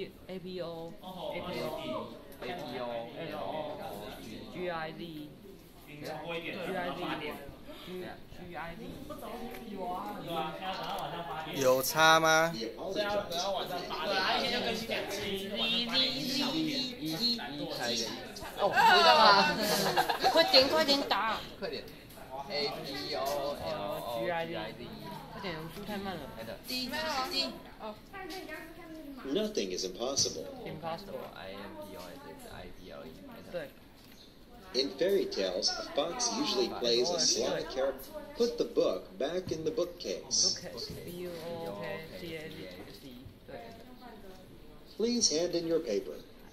A P O A P O L O G I Z G I Z G I Z 有差吗？ 对啊，不要晚上8点。一天就跟你讲一开一个哦，你干嘛？快点打！ 快点 A P O L O G I D， 快点，速太慢了。 D 哦。 Nothing is impossible. Impossible. I M P O S I D L E。 对。 In fairy tales, a fox usually plays a sly character. Put the book back in the bookcase. B O K C A C。对。 Please hand in your paper.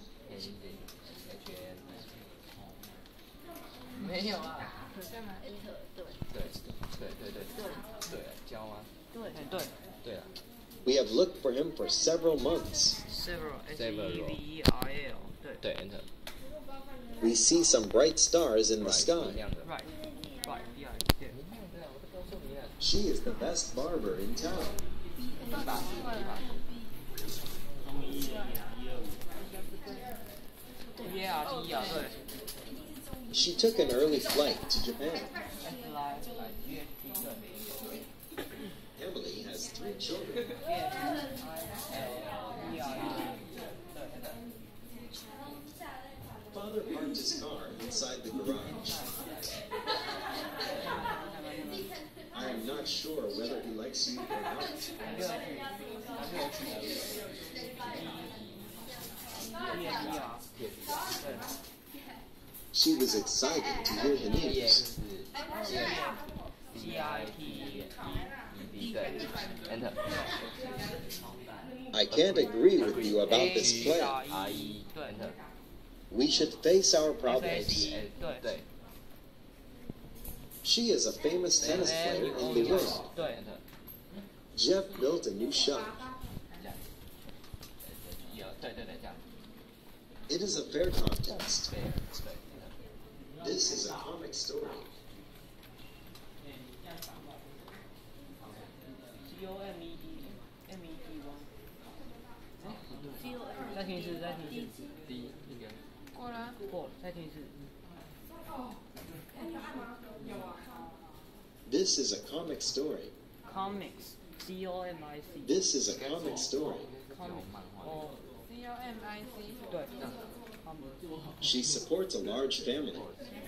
没有啊。 干嘛 ？Enter 对，教吗？对了。 We have looked for him for several months. Several S E V E R L。 对 ，Enter。 We see some bright stars in the sky. Right. She is the best barber in town. She took an early flight to Japan. Emily has 3 children. Father parked his car inside the garage. I am not sure whether he likes you or not. She was excited to hear the news. Enter。 I can't agree with you about this plan. Enter。 We should face our problems. 对。 She is a famous tennis player in the wind. 对。 Jeff built a new shop. 对，这样。 It is a fair contest. This is a comic story. COMED。再听一次。 第一个。 过了。 再听一次。 This is a comic story. Comics. COMIC。 This is a comic story. COMIC。 对。 She supports a large family.